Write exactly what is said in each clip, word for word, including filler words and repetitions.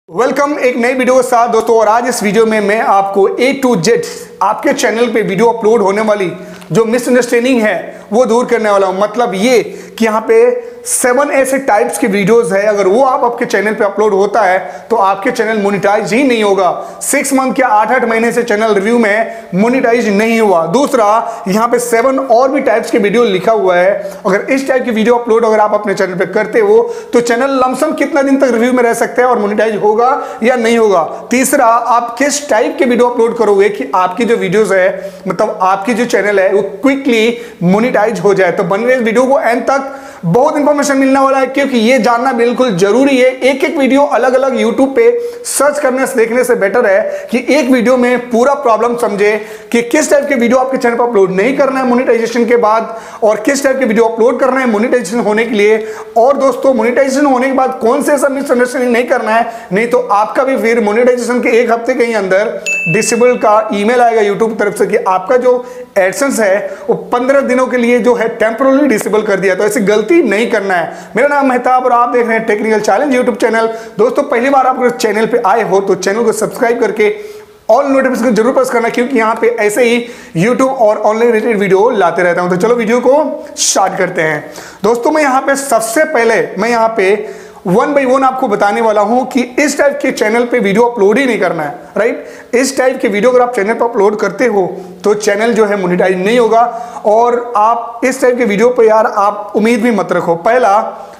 Welcome एक नई video के साथ दोस्तों। और आज इस वीडियो में मैं आपको ए टू जेड आपके चैनल पे वीडियो अपलोड होने वाली जो मिसअंडरस्टैंडिंग है वो दूर करने वाला हूं। मतलब ये कि यहाँ पे सेवन ऐसे टाइप्स के वीडियोस है, अगर वो आप आपके चैनल पे अपलोड होता है तो आपके चैनल मोनेटाइज ही नहीं होगा। सिक्स मंथ या आठ आठ महीने से चैनल रिव्यू में मोनेटाइज नहीं हुआ। दूसरा, यहाँ पे सेवन और भी टाइप्स के वीडियो लिखा हुआ है, अगर इस टाइप की वीडियो अपलोड अगर आप अपने चैनल पे करते हो तो चैनल लमसम कितना दिन तक रिव्यू में रह सकता है और मोनेटाइज होगा या नहीं होगा। तीसरा, आप किस टाइप के वीडियो अपलोड करोगे कि आपकी जो वीडियोस है मतलब आपकी जो चैनल है वो क्विकली मोनेटाइज हो जाए। तो बन रहे इस वीडियो को एंड तक, बहुत इंफॉर्मेशन मिलने वाला है क्योंकि ये जानना बिल्कुल जरूरी है। एक एक वीडियो अलग अलग यूट्यूब पे सर्च करने से देखने से बेटर है कि एक वीडियो में पूरा प्रॉब्लम समझे कि किस टाइप के वीडियो आपके चैनल पर अपलोड नहीं करना है मोनेटाइजेशन के बाद और किस टाइप के वीडियो अपलोड करना है मोनेटाइजेशन होने के लिए। और दोस्तों, मोनेटाइजेशन होने के बाद कौन से ऐसा मिसअंडरस्टैंडिंग नहीं करना है, नहीं तो आपका भी फिर मोनेटाइजेशन के एक हफ्ते के ही अंदर डिसेबल का ईमेल आएगा यूट्यूब की तरफ से कि आपका जो एडसेंस है वो पंद्रह दिनों के लिए जो है टेम्पररी डिसेबल कर दिया। तो ऐसी गलती नहीं करना है। मेरा नाम मेहताब और आप देख रहे हैं टेक्निकल चैलेंज यूट्यूब चैनल। दोस्तों, पहली बार आप चैनल पे आए हो तो चैनल को सब्सक्राइब करके ऑल नोटिफिकेशन जरूर प्रेस करना, क्योंकि यहाँ पे ऐसे ही यूट्यूब और ऑनलाइन रिलेटेड वीडियो लाते रहता हूं। तो चलो वीडियो को स्टार्ट करते हैं। दोस्तों, मैं यहाँ पे सबसे पहले मैं यहाँ पे वन बाई वन आपको बताने वाला हूं कि इस टाइप के चैनल पे वीडियो अपलोड ही नहीं करना है। राइट, इस टाइप के वीडियो अगर आप चैनल पर अपलोड करते हो तो चैनल जो है मोनेटाइज नहीं होगा। और आप इस टाइप के वीडियो पर यार आप उम्मीद भी मत रखो। पहला,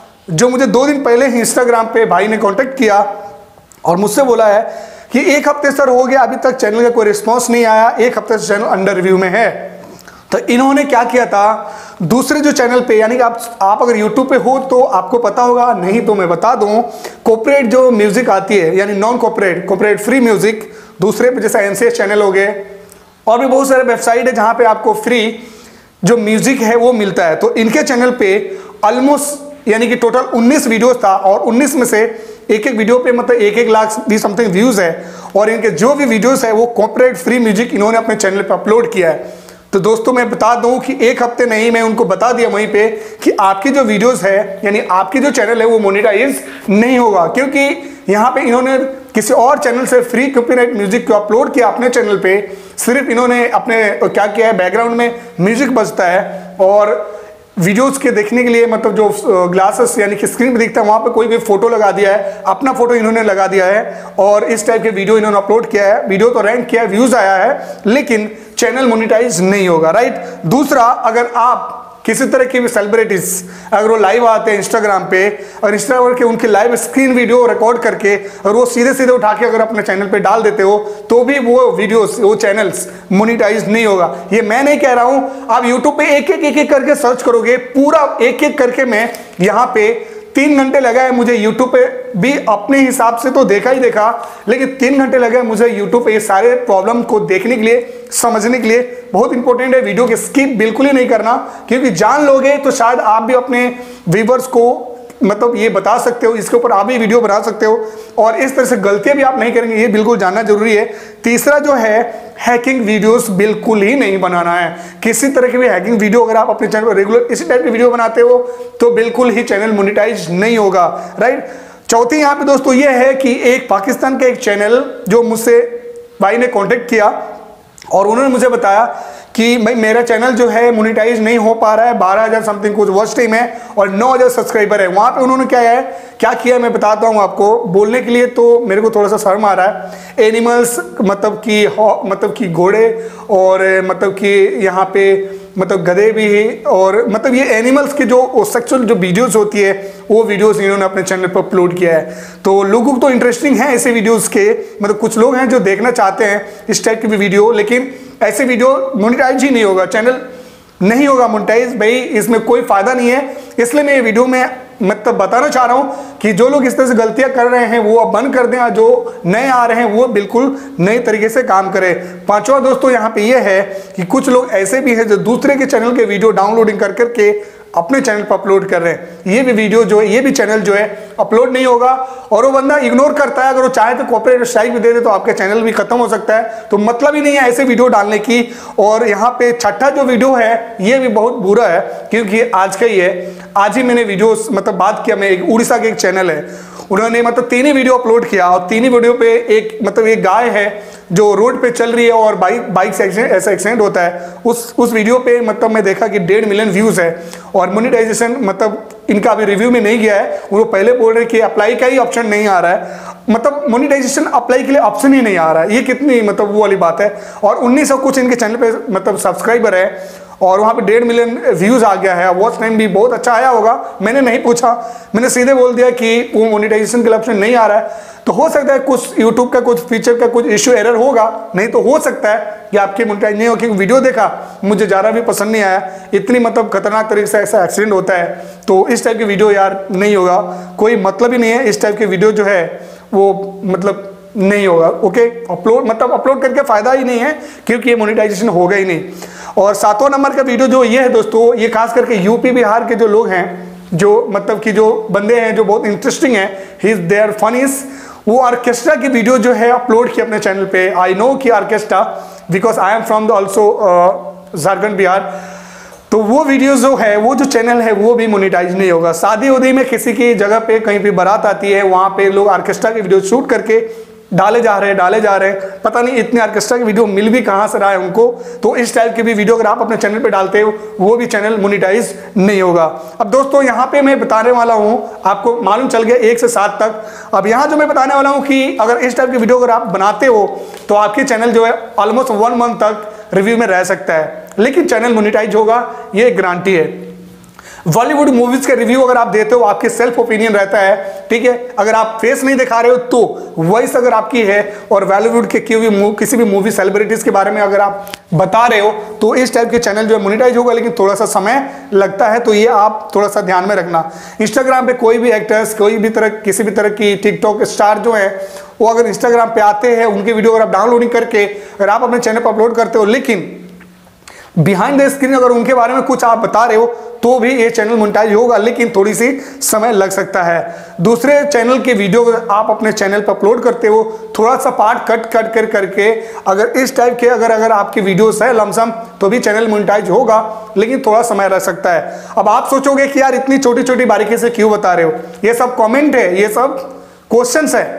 जो मुझे दो दिन पहले ही इंस्टाग्राम पे भाई ने कॉन्टेक्ट किया और मुझसे बोला है कि एक हफ्ते सर हो गया, अभी तक चैनल का कोई रिस्पॉन्स नहीं आया, एक हफ्ते से चैनल अंडर रिव्यू में है। तो इन्होंने क्या किया था, दूसरे जो चैनल पे, यानी कि आप आप अगर यूट्यूब पे हो तो आपको पता होगा, नहीं तो मैं बता दूं, कॉर्पोरेट जो म्यूजिक आती है यानी non corporate corporate free music, दूसरे पे जैसा एनसीएस चैनल हो गए और भी बहुत सारे वेबसाइट है जहां पे आपको फ्री जो म्यूजिक है वो मिलता है। तो इनके चैनल पे ऑलमोस्ट यानी कि टोटल उन्नीस वीडियोस था और उन्नीस में से एक एक वीडियो पे मतलब एक एक लाख भी समथिंग व्यूज है। और इनके जो भी वीडियोस है वो कॉर्पोरेट फ्री म्यूजिक इन्होंने अपने चैनल पे अपलोड किया है। तो दोस्तों, मैं बता दूं कि एक हफ्ते नहीं, मैं उनको बता दिया वहीं पे कि आपकी जो वीडियोस है यानी आपकी जो चैनल है वो मोनेटाइज नहीं होगा, क्योंकि यहाँ पे इन्होंने किसी और चैनल से फ्री कॉपीराइट म्यूजिक को अपलोड किया अपने चैनल पे। सिर्फ इन्होंने अपने क्या किया है, बैकग्राउंड में म्यूजिक बजता है और वीडियोस के देखने के लिए मतलब जो ग्लासेस यानी कि स्क्रीन पे दिखता है वहां पे कोई भी फोटो लगा दिया है, अपना फोटो इन्होंने लगा दिया है और इस टाइप के वीडियो इन्होंने अपलोड किया है। वीडियो तो रैंक किया है, व्यूज आया है, लेकिन चैनल मोनेटाइज नहीं होगा। राइट। दूसरा, अगर आप किसी तरह की भी सेलिब्रिटीज अगर वो लाइव आते हैं इंस्टाग्राम पे और इंस्टाग्राम के उनके लाइव स्क्रीन वीडियो रिकॉर्ड करके और वो सीधे सीधे उठा के अगर अपने चैनल पे डाल देते हो तो भी वो वीडियोस वो चैनल्स मोनेटाइज नहीं होगा। ये मैं नहीं कह रहा हूं, आप यूट्यूब पे एक एक एक एक करके सर्च करोगे, पूरा एक एक करके मैं यहाँ पे तीन घंटे लगा है मुझे यूट्यूब पे भी अपने हिसाब से तो देखा ही देखा, लेकिन तीन घंटे लगे मुझे यूट्यूब पे ये सारे प्रॉब्लम को देखने के लिए, समझने के लिए। बहुत इंपॉर्टेंट है, वीडियो के स्किप बिल्कुल ही नहीं करना, क्योंकि जान लोगे तो शायद आप भी अपने व्यूअर्स को मतलब ये बता सकते हो, इसके ऊपर आप भी वीडियो बना सकते हो और इस तरह से गलतियां भी आप नहीं करेंगे, ये बिल्कुल जानना जरूरी है। तीसरा जो है, हैकिंग वीडियोस बिल्कुल ही नहीं बनाना है। किसी तरह की भी हैकिंग वीडियो अगर आप अपने चैनल पर रेगुलर इसी टाइप की वीडियो बनाते हो तो बिल्कुल ही चैनल मोनेटाइज नहीं होगा। राइट। चौथी यहाँ पे दोस्तों ये है कि एक पाकिस्तान का एक चैनल जो मुझसे भाई ने कॉन्टेक्ट किया और उन्होंने मुझे बताया कि भाई मेरा चैनल जो है मोनेटाइज नहीं हो पा रहा है, बारह हजार समथिंग कुछ वॉच टाइम है और नौ हजार सब्सक्राइबर है। वहां पे उन्होंने क्या है क्या किया मैं बताता हूं आपको, बोलने के लिए तो मेरे को थोड़ा सा शर्म आ रहा है। एनिमल्स मतलब कि मतलब कि घोड़े और मतलब कि यहाँ पे मतलब गधे भी है और मतलब ये एनिमल्स के जो सेक्सुअल जो वीडियोस होती है वो वीडियोस इन्होंने अपने चैनल पर अपलोड किया है। तो लोगों को तो इंटरेस्टिंग है ऐसे वीडियोस के, मतलब कुछ लोग हैं जो देखना चाहते हैं इस टाइप की भी वीडियो, लेकिन ऐसे वीडियो मोनेटाइज ही नहीं होगा, चैनल नहीं होगा मोनेटाइज। भाई इसमें कोई फायदा नहीं है, इसलिए मैं ये वीडियो में मतलब बताना चाह रहा हूं कि जो लोग इस तरह से गलतियां कर रहे हैं वो अब बंद कर दें, जो नए आ रहे हैं वो बिल्कुल नए तरीके से काम करें। पांचवा दोस्तों यहाँ पे ये है कि कुछ लोग ऐसे भी हैं जो दूसरे के चैनल के वीडियो डाउनलोडिंग कर करके अपने चैनल पर अपलोड कर रहे हैं, ये भी वीडियो जो है, ये भी चैनल जो है अपलोड नहीं होगा। और वो बंदा इग्नोर करता है, अगर वो चाहे तो कॉपीराइट स्ट्राइक भी दे दे तो आपके चैनल भी खत्म हो सकता है। तो मतलब ही नहीं है ऐसे वीडियो डालने की। और यहाँ पे छठा जो वीडियो है ये भी बहुत बुरा है, क्योंकि आज का ही है, आज ही मैंने वीडियो मतलब बात किया, मैं एक उड़ीसा के एक चैनल है, उन्होंने मतलब तीन ही वीडियो अपलोड किया और तीन ही वीडियो पे एक मतलब एक गाय है जो रोड पे चल रही है और बाइक बाइक से एक्सीडेंट ऐसा एक्सीडेंट होता है, उस उस वीडियो पे मतलब मैं देखा कि डेढ़ मिलियन व्यूज है और मोनेटाइजेशन मतलब इनका अभी रिव्यू में नहीं गया है। वो पहले बोल रहे कि अप्लाई का ही ऑप्शन नहीं आ रहा है, मतलब मोनेटाइजेशन अप्लाई के लिए ऑप्शन ही नहीं आ रहा है। ये कितनी मतलब वो वाली बात है। और उन्नीस सौ कुछ इनके चैनल पे मतलब सब्सक्राइबर है और वहाँ पे डेढ़ मिलियन व्यूज आ गया है। वॉच टाइम भी बहुत अच्छा आया होगा, मैंने नहीं पूछा, मैंने सीधे बोल दिया कि वो मोनेटाइजेशन के लिए ऑप्शन नहीं आ रहा है। तो हो सकता है कुछ यूट्यूब का कुछ फीचर का कुछ इश्यू एरर होगा, नहीं तो हो सकता है कि आपकी मोनेटाइज नहीं हो। क्योंकि वीडियो देखा मुझे ज़रा भी पसंद नहीं आया, इतनी मतलब खतरनाक तरीके से ऐसा एक्सीडेंट होता है, तो इस टाइप की वीडियो यार नहीं होगा, कोई मतलब ही नहीं है। इस टाइप की वीडियो जो है वो मतलब नहीं होगा। ओके, अपलोड मतलब अपलोड करके फायदा ही नहीं है, क्योंकि ये मोनेटाइजेशन होगा ही नहीं। और सातवां नंबर का वीडियो जो ये है दोस्तों, ये खास करके यूपी बिहार के जो लोग हैं, जो मतलब कि जो बंदे हैं जो बहुत इंटरेस्टिंग है, ही इज देयर फनीस, वो ऑर्केस्ट्रा की वीडियो जो है अपलोड की अपने चैनल पे। आई नो कि orchestra because I am from the also Jharkhand Bihar. तो वो वीडियो जो है, वो जो चैनल है वो भी मोनेटाइज नहीं होगा। शादी उदी में किसी की जगह पे कहीं पे बारात आती है, वहां पे लोग ऑर्केस्ट्रा की वीडियो शूट करके डाले जा रहे हैं डाले जा रहे हैं पता नहीं इतने ऑर्केस्ट्रा की वीडियो मिल भी कहां से रहा है उनको। तो इस टाइप की भी वीडियो अगर आप अपने चैनल पे डालते हो, वो भी चैनल मोनेटाइज नहीं होगा। अब दोस्तों यहाँ पे मैं बताने वाला हूं, आपको मालूम चल गया एक से सात तक। अब यहाँ जो मैं बताने वाला हूं कि अगर इस टाइप की वीडियो अगर आप बनाते हो तो आपके चैनल जो है ऑलमोस्ट वन मंथ तक रिव्यू में रह सकता है, लेकिन चैनल मोनेटाइज होगा, ये गारंटी है। बॉलीवुड मूवीज के रिव्यू अगर आप देते हो, आपके सेल्फ ओपिनियन रहता है, ठीक है। अगर आप फेस नहीं दिखा रहे हो तो वॉइस अगर आपकी है, और बॉलीवुड के की किसी भी मूवी सेलिब्रिटीज के बारे में अगर आप बता रहे हो, तो इस टाइप के चैनल जो है मोनेटाइज होगा, लेकिन थोड़ा सा समय लगता है। तो ये आप थोड़ा सा ध्यान में रखना। इंस्टाग्राम पे कोई भी एक्टर्स, कोई भी तरह किसी भी तरह की टिकटॉक स्टार जो है, वो अगर इंस्टाग्राम पे आते हैं, उनकी वीडियो अगर आप डाउनलोडिंग करके अगर आप अपने चैनल पर अपलोड करते हो, लेकिन बिहाइंड द स्क्रीन अगर उनके बारे में कुछ आप बता रहे हो, तो भी ये चैनल मोनेटाइज होगा, लेकिन थोड़ी सी समय लग सकता है। दूसरे चैनल की वीडियो आप अपने चैनल पर अपलोड करते हो, थोड़ा सा पार्ट कट कट कर करके अगर इस टाइप के अगर अगर आपकी वीडियोस है लमसम, तो भी चैनल मोनेटाइज होगा, लेकिन थोड़ा समय लग सकता है। अब आप सोचोगे कि यार इतनी छोटी छोटी बारीकी से क्यों बता रहे हो, ये सब कॉमेंट है, ये सब क्वेश्चन है,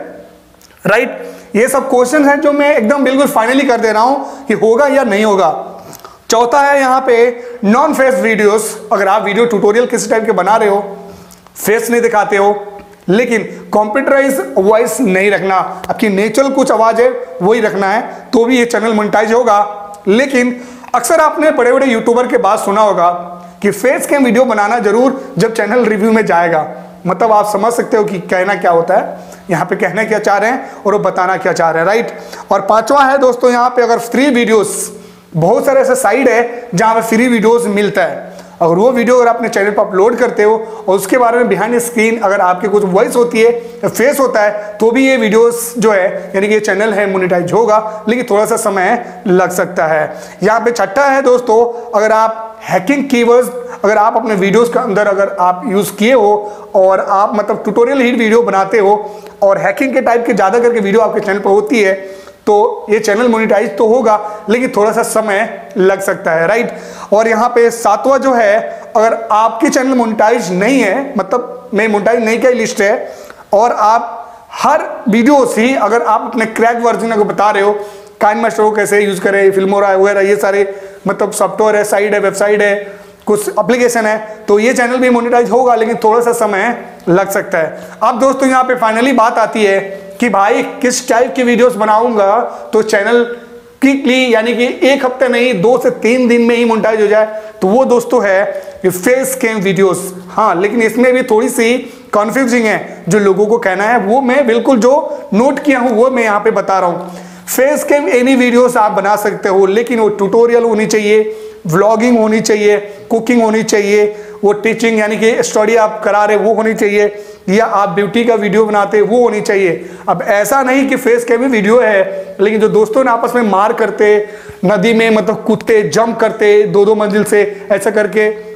राइट। ये सब क्वेश्चन है जो मैं एकदम बिल्कुल फाइनली कर दे रहा हूं कि होगा या नहीं होगा। चौथा है यहाँ पे नॉन फेस वीडियोस। अगर आप वीडियो ट्यूटोरियल किसी टाइप के बना रहे हो, फेस नहीं दिखाते हो, लेकिन कंप्यूटराइज वॉइस नहीं रखना, आपकी नेचुरल कुछ आवाज है वही रखना है, तो भी ये चैनल मोनेटाइज होगा। लेकिन अक्सर आपने बड़े बड़े यूट्यूबर के बात सुना होगा कि फेस कैम वीडियो बनाना जरूर जब चैनल रिव्यू में जाएगा। मतलब आप समझ सकते हो कि कहना क्या होता है, यहाँ पे कहना क्या चाह रहे हैं और वो बताना क्या चाह रहे हैं, राइट। और पांचवा है दोस्तों यहाँ पे, अगर फ्री वीडियोस, बहुत सारे ऐसे साइट है जहां पे फ्री वीडियोस मिलता है, अगर वो वीडियो अगर अपने चैनल पर अपलोड करते हो और उसके बारे में बिहाइंड स्क्रीन अगर आपके कुछ वॉइस होती है या फेस होता है, तो भी ये वीडियोस जो है यानी कि ये चैनल है मोनेटाइज होगा, लेकिन थोड़ा सा समय लग सकता है। यहाँ पे छठा है दोस्तों, अगर आप हैकिंग कीवर्ड्स अगर आप अपने वीडियोस के अंदर अगर आप यूज किए हो और आप मतलब ट्यूटोरियल ही वीडियो बनाते हो और हैकिंग के टाइप के ज्यादा करके वीडियो आपके चैनल पर होती है, तो ये चैनल मोनेटाइज तो होगा, लेकिन थोड़ा सा समय लग सकता है, राइट। और यहाँ पे सातवां जो है, अगर आपकी चैनल मोनेटाइज नहीं है, मतलब मैं मोनेटाइज नहीं का लिस्ट है, और आप हर वीडियो से अगर आप अपने क्रैक वर्जन को बता रहे हो, काइनमास्टर को कैसे यूज करें, फिल्मोरा वगैरह ये सारे मतलब सॉफ्टवेयर है, साइट है, वेबसाइट है, कुछ एप्लीकेशन है, तो ये चैनल भी मोनेटाइज होगा, लेकिन थोड़ा सा समय लग सकता है। अब दोस्तों यहाँ पे फाइनली बात आती है कि भाई किस टाइप की वीडियोस बनाऊंगा तो चैनल क्विकली यानी कि एक हफ्ते नहीं दो से तीन दिन में ही मोनेटाइज हो जाए, तो वो दोस्तों है फेस कैम वीडियोस। हाँ, लेकिन इसमें भी थोड़ी सी कंफ्यूजिंग है, जो लोगों को कहना है वो मैं बिल्कुल जो नोट किया हूं वो मैं यहाँ पे बता रहा हूँ। फेस कैम एनी वीडियोस आप बना सकते हो, लेकिन वो ट्यूटोरियल होनी चाहिए, व्लॉगिंग होनी चाहिए, कुकिंग होनी चाहिए, वो टीचिंग यानी कि स्टडी आप करा रहे वो होनी चाहिए, या आप ब्यूटी का वीडियो बनाते वो होनी चाहिए। अब ऐसा नहीं कि फेस कैम वीडियो है, लेकिन जो दोस्तों ने आपस में मार करते, नदी में मतलब कूदते, जंप करते दो दो मंजिल से ऐसा करके,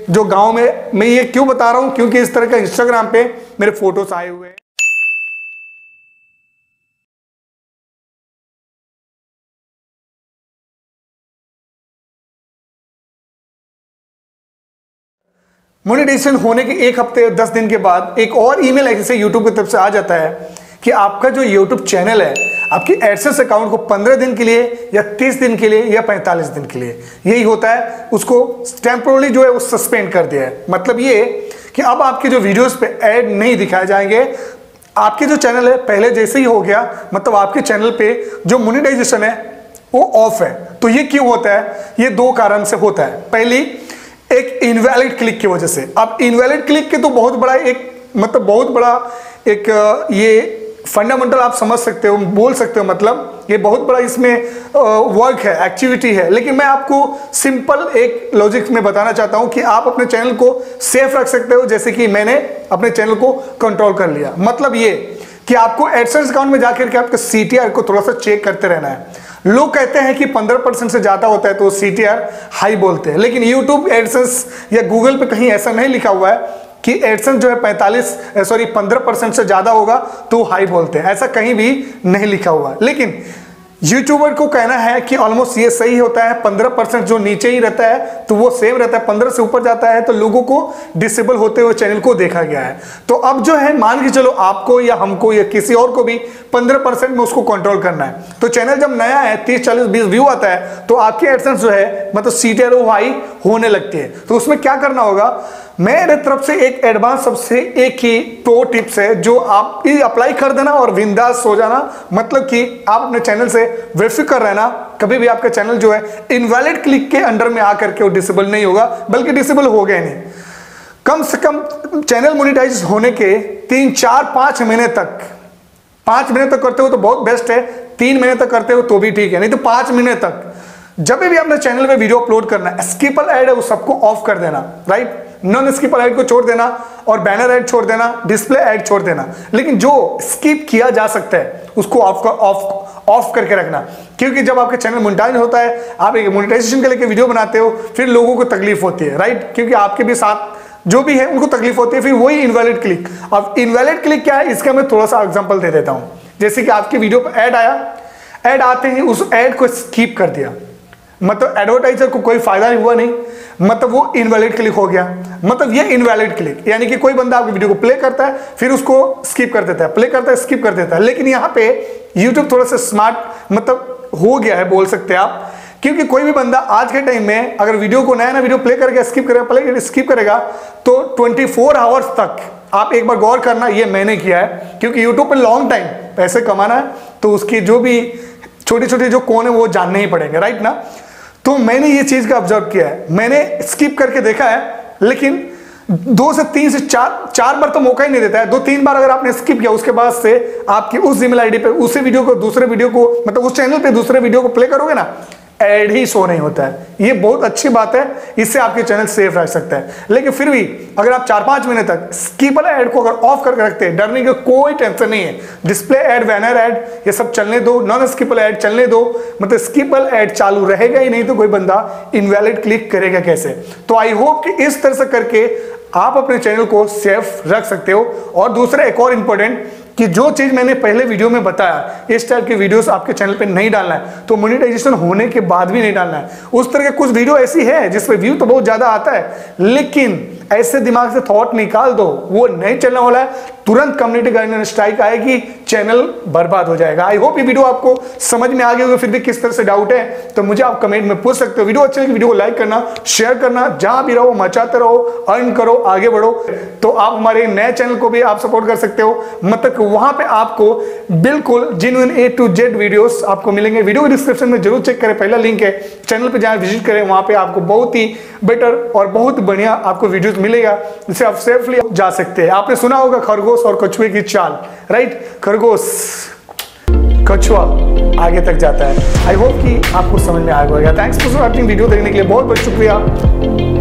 जो गांव में, मैं ये क्यों बता रहा हूं, क्योंकि इस तरह का इंस्टाग्राम पे मेरे फोटोज आए हुए हैं। मोनेटाइजेशन होने के एक हफ्ते दस दिन के बाद एक और ईमेल ऐसे यूट्यूब की तरफ से आ जाता है कि आपका जो यूट्यूब चैनल है, आपकी एडसेंस अकाउंट को पंद्रह दिन के लिए या तीस दिन के लिए या पैंतालीस दिन के लिए, यही होता है, उसको टेम्पोरली जो है वो सस्पेंड कर दिया है। मतलब ये कि अब आपके जो वीडियोस पे ऐड नहीं दिखाए जाएंगे, आपके जो चैनल है पहले जैसे ही हो गया, मतलब आपके चैनल पे जो मोनेटाइजेशन है वो ऑफ है। तो ये क्यों होता है? ये दो कारण से होता है। पहली, एक इनवैलिड क्लिक की वजह से। अब इनवैलिड क्लिक के तो बहुत बड़ा एक मतलब बहुत बड़ा एक ये फंडामेंटल आप समझ सकते हो, बोल सकते हो, मतलब ये बहुत बड़ा इसमें वर्क है, एक्टिविटी है। लेकिन मैं आपको सिंपल एक लॉजिक में बताना चाहता हूं कि आप अपने चैनल को सेफ रख सकते हो, जैसे कि मैंने अपने चैनल को कंट्रोल कर लिया। मतलब ये कि आपको एडसेंस अकाउंट में जाकर के आपके सीटीआर को थोड़ा सा चेक करते रहना है। लोग कहते हैं कि पंद्रह परसेंट से ज्यादा होता है तो सीटीआर हाई बोलते हैं, लेकिन यूट्यूब एडसेंस या गूगल पे कहीं ऐसा नहीं लिखा हुआ है कि एडसेंस जो है पैंतालीस सॉरी पंद्रह परसेंट से ज्यादा होगा तो हाई बोलते हैं, ऐसा कहीं भी नहीं लिखा हुआ है। लेकिन यूट्यूबर को कहना है कि ऑलमोस्ट ये सही होता है, पंद्रह परसेंट जो नीचे ही रहता है तो वो सेम रहता है, पंद्रह से ऊपर जाता है तो लोगों को डिसेबल होते हुए चैनल को देखा गया है। तो अब जो है मान के चलो आपको या हमको या किसी और को भी पंद्रह परसेंट में उसको कंट्रोल करना है। तो चैनल जब नया है, तीस चालीस बीस व्यू आता है तो आपकी एडसेंस जो है मतलब सीटीआर वो हाई होने लगती है। तो उसमें क्या करना होगा, मेरे तरफ से एक एडवांस सबसे एक ही प्रो टिप्स है जो आप अप्लाई कर देना और बिंदास हो जाना। मतलब कि आप अपने चैनल से बेफिक्र रहना, कभी भी आपका चैनल जो है इनवैलिड क्लिक के अंडर में आकर के वो डिसेबल नहीं होगा, बल्कि डिसेबल हो गया नहीं। कम से कम चैनल मोनेटाइज होने के तीन चार पांच महीने तक, पांच महीने तक करते हो तो बहुत बेस्ट है, तीन महीने तक करते हो तो भी ठीक है, नहीं तो पांच महीने तक जब भी अपने चैनल पे वीडियो अपलोड करना है, स्किपल ऐड है वो सबको ऑफ कर देना, राइट। नॉन स्किपल ऐड को छोड़ देना और बैनर ऐड छोड़ देना, डिस्प्ले ऐड छोड़ देना। लेकिन जो स्किप किया जा सकता है उसको ऑफ ऑफ ऑफ करके रखना, क्योंकि जब आपके चैनल मोनेटाइज होता है, आप एक मोनेटाइजेशन के लेके वीडियो बनाते हो, फिर लोगों को तकलीफ होती है, राइट, क्योंकि आपके भी साथ जो भी है उनको तकलीफ होती है, फिर वही इनवैलिड क्लिक। अब इनवैलिड क्लिक क्या है, इसका मैं थोड़ा सा एग्जांपल दे देता हूं। जैसे कि आपकी वीडियो पर ऐड आया, ऐड आते ही उस ऐड को स्किप कर दिया, मतलब एडवर्टाइजर को कोई फायदा नहीं हुआ, नहीं मतलब वो इनवैलिड क्लिक हो गया। मतलब ये इनवैलिड क्लिक यानी कि कोई बंदा आपकी वीडियो को प्ले करता है फिर उसको स्किप कर देता है, प्ले करता है स्किप कर देता है। लेकिन यहाँ पे यूट्यूब थोड़ा सा स्मार्ट मतलब हो गया है, बोल सकते हैं आप, क्योंकि कोई भी बंदा आज के टाइम में अगर वीडियो को नया नया वीडियो प्ले करके स्किप करेगा प्ले स्किप करेगा तो चौबीस आवर्स तक, आप एक बार गौर करना, ये मैंने किया है, क्योंकि यूट्यूब पे लॉन्ग टाइम पैसे कमाना है तो उसकी जो भी छोटी छोटी जो कोण है वो जानने ही पड़ेंगे, राइट ना। तो मैंने ये चीज का ऑब्जर्व किया है, मैंने स्किप करके देखा है, लेकिन दो से तीन से चार चार बार तो मौका ही नहीं देता है। दो तीन बार अगर आपने स्किप किया उसके बाद से आपकी उस जीमेल आईडी पे उसी वीडियो को दूसरे वीडियो को मतलब उस चैनल पे दूसरे वीडियो को प्ले करोगे ना, ऐड ही शो नहीं होता है। ये बहुत अच्छी बात है, इससे आपके चैनल सेफ रह सकता है। लेकिन फिर भी अगर आप चार पांच महीने तक स्किपल ऐड को अगर ऑफ करके रखते हैं, डरने की कोई टेंशन नहीं है। डिस्प्ले ऐड, बैनर ऐड ये सब चलने दो, नॉन स्किपल ऐड चलने दो, मतलब स्किपल ऐड चालू रहेगा ही नहीं तो कोई बंदा इनवैलिड क्लिक करेगा कैसे। तो आई होप कि इस तरह से करके आप अपने चैनल को सेफ रख सकते हो। और दूसरा एक और इंपॉर्टेंट कि जो चीज मैंने पहले वीडियो में बताया, इस टाइप के वीडियोस आपके चैनल पे नहीं डालना है, तो मोनेटाइजेशन होने के बाद भी नहीं डालना है। उस तरह के कुछ वीडियो ऐसी है जिसमें व्यू तो बहुत ज्यादा आता है, लेकिन ऐसे दिमाग से थॉट निकाल दो, वो नहीं चलने वाला है, तुरंत कम्युनिटी गाइडलाइन स्ट्राइक आएगी, चैनल बर्बाद हो जाएगा। आई होप ये वीडियो आपको समझ में आ गई होगी। फिर भी किस तरह से डाउट है तो मुझे आप कमेंट में पूछ सकते हो। वीडियो अच्छी लगी वीडियो को लाइक करना, शेयर करना, जहां भी रहो मचाते रहो, अर्न करो, आगे बढ़ो। तो आप हमारे नए चैनल को भी आप सपोर्ट कर सकते हो, मतलब वहां पे आपको बिल्कुल genuine A to Z videos आपको मिलेंगे। वीडियो के डिस्क्रिप्शन में जरूर चेक करें, पहला लिंक है, चैनल पे जाएं, विजिट करें, वहां पे आपको बहुत ही बेटर और बहुत बढ़िया आपको वीडियोस मिलेगा जिससे आप सेफली जा सकते हैं। आपने सुना होगा खरगोश और कछुए की चाल, राइट, खरगोश कछुआ आगे तक जाता है। आई होप कि आपको समझ में आ गया। थैंक्स फॉर वॉचिंग, वीडियो देखने के लिए बहुत बहुत शुक्रिया।